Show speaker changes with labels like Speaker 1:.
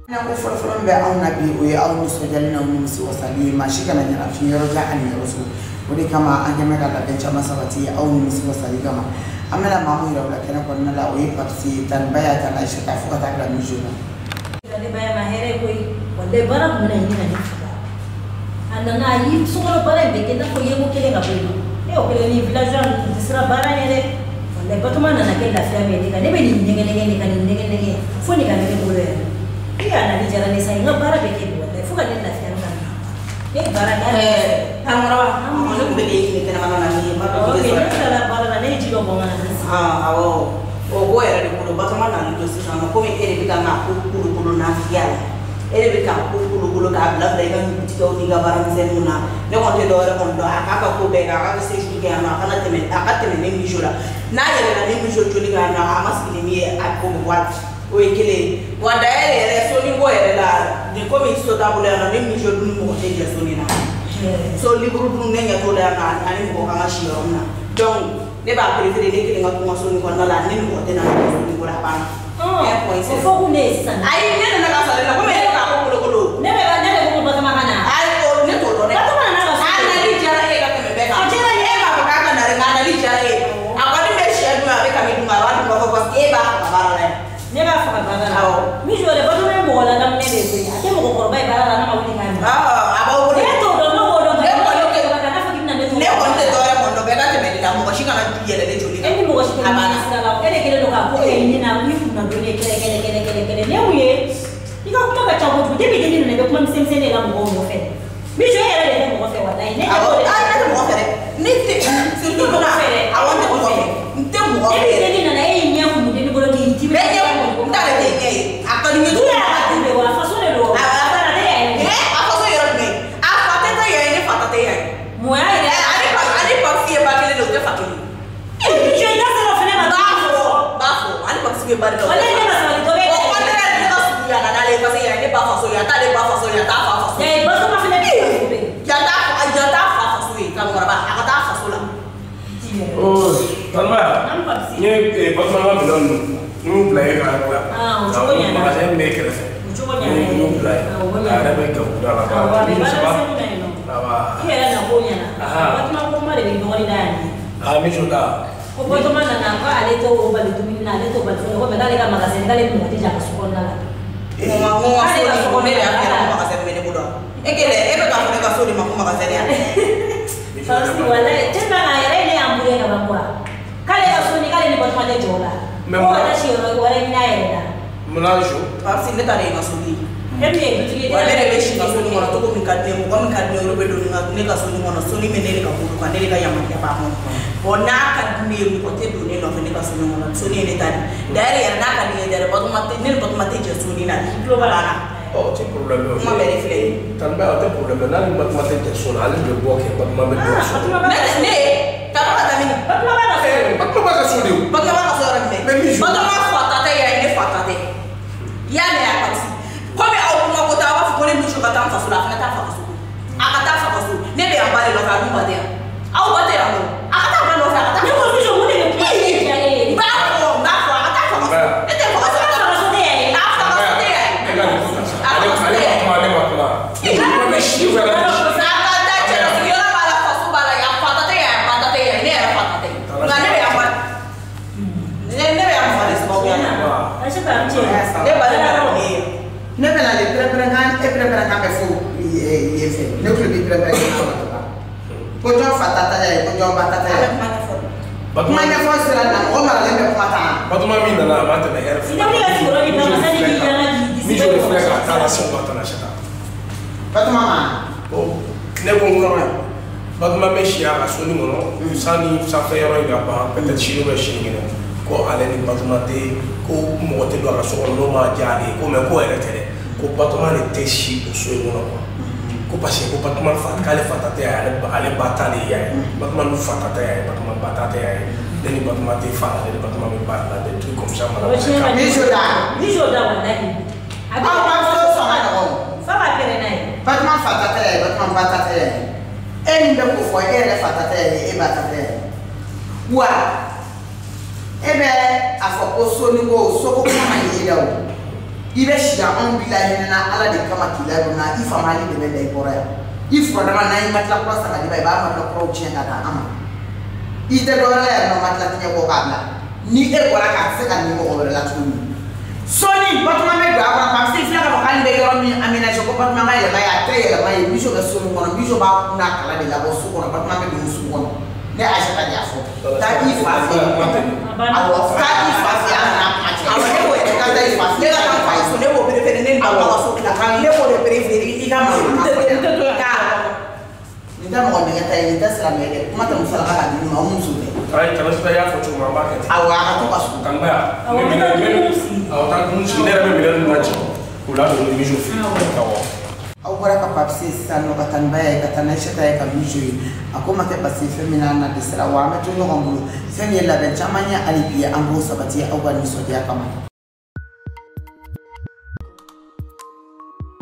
Speaker 1: na ko fɔlɔ bɛ anw na bi o ye aw nisɔndiyalen n'aw nimisi wasali maa si kana ɲina fiɲɛ yɔrɔ jan ani yɔrɔ so o de kama an ɲɛmɛ ka labɛn caman sabati aw nimisi wasali kama an bɛna maa mun yira o la kɛnɛ kɔnɔna la o ye Papisi Taniba y'a ta Ayisata fo ka taa bila misi la.
Speaker 2: Taniba ya ma hɛrɛ koyi walayi baara kun bɛna ɲini ka ne faga a nana a yi sokɔnɔ baara in bɛ kɛ i n'a fɔ yeko kelen ka bɔ yen nɔ o kelen ni villageois ninnu tɛ siran baara ɲɛ dɛ walayi Batɔma nana kɛ lafiya bɛ ne kan ne bɛ nin nɛgɛ-nɛgɛ nin ka nin nɛgɛ-nɛgɛ fo nin ka ne bolo yɛrɛ. Iya, nanti jalan desa ini bara bikin buat, fuka dia lafiya kan. Bara
Speaker 3: Tangrawa, mana beli ini kena mana nanti, mana
Speaker 2: beli. Oke, kalau bara nanti juga bongan nanti.
Speaker 3: Awo, ogo era di pulau Batɔma nanti dosis sama, kau ini bikin aku puluh nafial, ini bikin aku puluh kabel, mereka tiga tiga barang semuna. Dia mau tidur orang mau doa, kakak kau bega, kakak sih juga anak, kakak temen ini misura. Nah, ya ini misura juga anak, amas ini aku buat. Oye kele wanda ere so ni go ere la de komi so ta bole na ni mi jo dun mo te je so ni na so libru dun ne nya to la na ani mo ka shi ro na donc ne ba préférer ne kele ngatu mo so ni ko na la ni mo te na so ni ko la pa e point c'est
Speaker 2: fo ku ne san
Speaker 3: ai ne na ka sa la ko me ka ko ko
Speaker 2: ne ko Batɔma kana
Speaker 3: ai ko ne to do ne
Speaker 2: Batɔma na ka
Speaker 3: ai na li jara e ka me be ka
Speaker 2: jara
Speaker 3: e ba ko ka na re na li jara e akoni me shi adu abe ka me dun ma wa ko ko e ba ka ba la
Speaker 2: ne b'a faga baara la mi jɔlen Batɔma ye mɔgɔ ladamunen de ye a tɛ mɔgɔkɔrɔba ye baara la n'a ma wuli k'a minɛ
Speaker 3: a b'aw wele
Speaker 2: ne t'o dɔn ne b'o dɔn
Speaker 3: ne kɔni tɛ
Speaker 2: n'a fɔ k'i bɛna ne to
Speaker 3: ne kɔni tɛ dɔwɛrɛ kɔni dɔn bɛɛ ka tɛmɛ ne la mɔgɔ si kana yɛlɛ ne joli kan
Speaker 2: e ni mɔgɔ si tɛ ɲini sira la e de kɛlen don k'a ko kɛ ɲini na ni kunna don ne kɛlɛ ne mun ye i ka kuma ka ca kojugu depuis denni nana i bɛ kuma misɛnnin de la mɔgɔw nɔfɛ mi jɔ e yɛrɛ de tɛ mɔgɔ fɛ walayi ne
Speaker 3: tɛ mɔgɔ fɛ dɛ ne tɛ surtout mɔgɔ fɛ dɛ awɔ n tɛ mɔgɔ fɛ n tɛ mɔgɔ fɛ
Speaker 2: depuis denni nana e y'i ɲɛ kumu denni bolo k'i dimi
Speaker 3: bɛɛ ɲɛ n t'ale tɛ ɲɛ ye a ka di n ye
Speaker 2: du yɛrɛ ka du de wa faso de don a taara ne yɛrɛ
Speaker 3: a faso yɔrɔ jumɛn a fa tɛ taa yɛrɛ ne fa ta tɛ yan
Speaker 2: mun y'a yɛrɛ
Speaker 3: ale Papisi ye ba kelen de o tɛ fa kelen
Speaker 2: mi jɔ i da sera o fana ma
Speaker 3: b'a fɔ ale Papisi bɛ ba de la
Speaker 2: wala ne ma sabali dɔ bɛ
Speaker 3: o kɔntɛ ne ka sugu yan na n'ale ye parce que yan ne ba faso ye a t'ale ba faso ye a t'a fa faso ye
Speaker 2: Batɔma fana bɛ
Speaker 3: yan t'a fa faso ye kankɔrɔba a ka taa faso la
Speaker 4: Taniba n ye Batɔma ka minɛn ninnu bila e ka yɔrɔ la magasin min b'e kɛrɛfɛ n y'o bila ye a yɛrɛ bɛ gabuguda la
Speaker 2: i yɛrɛ na ko ɲɛna Batɔma ko kuma de bɛ dɔgɔnin da yan
Speaker 4: misi da
Speaker 2: ko Batɔma nana ko ale t'o bali dumuni na ale t'o bali dumuni ko mɛ n'ale ka magasin k'ale mɔgɔ tɛ jɛ a ka so kɔnɔna la
Speaker 3: ne de y'a kɛ ko magasin bɛ ne bolo e bɛ k'a fɔ ne ka so de ma ko magasin yan
Speaker 2: Papisi walayi tellement que a yɛrɛ ne y'an bolo ye ka ban quoi k'ale ka so ni k'ale ni Batɔma tɛ jɔ o la ko ka taa si yɔrɔ wɛrɛ ɲini a yɛrɛ la
Speaker 4: munna jo
Speaker 3: Papisi ne ta de ye n ka so di
Speaker 2: e min ye dutigi ye
Speaker 3: wa ne de bɛ si n ka so ni kɔnɔ cogo min ka di ne mɔgɔ min ka di ne ye olu bɛ don ne ka so ni kɔnɔ so ni bɛ ne de ka bolo kan ne de ka yamaruya b'a kɔnɔ bon n'a ka di ne ye mɔgɔ tɛ don ne nɔfɛ ne ka so ni kɔnɔ so ni ye ne ta di d'ailleurs yɛrɛ n'a ka di ne ye yɛrɛ Batɔma tɛ ne ni Batɔma tɛ jɛ so ni na di tulo b'a la
Speaker 4: o tɛ problème ye
Speaker 3: kuma bɛɛ de filɛ ye
Speaker 4: Taniba o tɛ problème ye n'ale Batɔma tɛ jɛ so la ale bɛ bɔ kɛ Batɔma bɛ don so
Speaker 3: ne Taniba ka taa min
Speaker 2: Batɔma b'a ka so
Speaker 4: Batɔma ka so de o
Speaker 3: Batɔma ka so yɔrɔ jumɛn Batɔma fa ta tɛ yɛrɛ ne fa ta tɛ i y'a mɛn a Papisi komi aw kuma ko taa a b'a fɔ ko ne misi ka taa n faso la a fana t'a fa ka so a ka taa fa ka so ne bɛ yan ba de nɔfɛ a dun ba tɛ yan aw ba tɛ yan a ka taa ba nɔfɛ a ka taa
Speaker 2: ne ko mi jɔ mun de bɛ kuma ye diya e ye
Speaker 3: n b'a fɔ a ka taa fa ka so ne tɛ fa ka so
Speaker 2: fa ka so tɛ yan
Speaker 3: a fa ka so tɛ yan
Speaker 4: ale ma kuma ale ma kuma ni bɛ si wɛrɛ
Speaker 3: a ka taa cɛlasigi yɔrɔ b'a la faso b'a la yan fa ta tɛ yan ba ta tɛ yan ne yɛrɛ fa ta tɛ nka ne bɛ yan ba ne bɛ yan fa de sababuya la
Speaker 2: Ayisata an cɛ
Speaker 3: ne ba de bɛ ne ye
Speaker 1: ne bɛna le pɛrɛn-pɛrɛnkan e pɛrɛn-pɛrɛnkan bɛ fo yen fɛ ne tulo bɛ pɛrɛn-pɛrɛnkan kɔnɔ ko jɔn fa ta tɛ ye ko jɔn ba ta tɛ ye kuma ɲɛfɔ sira la mɔgɔ maralen bɛ kuma ta
Speaker 4: Batɔma min nana a ma tɛmɛ hɛrɛ fila
Speaker 2: ne ka sigiyɔrɔ di dama sani k'i yɛrɛ
Speaker 4: mi jɔ de filɛ k'a taa la se o tana sata
Speaker 1: Batɔma ma
Speaker 4: ne ko n kɔrɔ Batɔma bɛ si a ka so ni kɔnɔ sanni sanfɛ yɔrɔ in ka ban peut-être sini bɛ sini kɛnɛ ko ale ni Batɔma tɛ ko mɔgɔ tɛ don a ka so kɔnɔ n'o ma diya ale ye ko mɛ ko yɛrɛ tɛ dɛ ko Batɔma de tɛ si o so in kɔnɔ quoi ko parce que ko Batɔma fa k'ale fa ta tɛ yan ale ba ta de ye yan ye Batɔma dun fa ta tɛ yan ye Batɔma ba ta tɛ yan ye ne ni Batɔma tɛ fa la ne ni Batɔma bɛ ba la des trucs comme ça mana
Speaker 2: o tiɲɛ ka
Speaker 1: mi jɔ da
Speaker 2: mi jɔ da walayi a bɛ
Speaker 1: aw b'a fɔ sɔn ka ɲɔgɔn
Speaker 2: fa ka pɛrɛn n'a ye
Speaker 1: Batɔma fa ta tɛ ye Batɔma ba ta tɛ ye e min bɛ ko fɔ e yɛrɛ fa ta tɛ ye e ba ta tɛ ye wa e bɛ a fɔ ko so ni ko kuma ma ye i la o ibe shia on bilahi na ala de kama kilaro na ifa mali de be dai bora ifo da na yi matla ko sa di ba matla ko chen ka ama ite do la no matla tinya ko kabla ni e bora ka se ka ni mo la tuni soni batuma me do abra pa se fina ka kan de yo mi amina ko batuma ma ya ba ya te ya ba yi biso ga sunu kono biso ba na kala de la bo su kono batuma me do su kono ne aisha ta ya fo ta ifa fi awo ta ifa fi ana ma ti awo ne ko e ka ta ifa fi ka ta fa so ne bo prefere ne ba ba so ka kan ne bo de prefere i ka ma ka ni da mo ne ta ni ta sala me de kuma ta musala ka di ma mun su de
Speaker 4: ai kana su ya fo chuma ba ke
Speaker 1: awo ka to ka su
Speaker 4: kan ba ne mi awo ta kun su ne me mi na ci kula do ni jo fi ka wo
Speaker 1: au bora ka papsi sano ka tanbaya ka tanasha ta ka bijo akoma ke pasi femina na disra wa metu no ngulu femi la ben chamanya alipia ambo sabati au ba ni so dia kama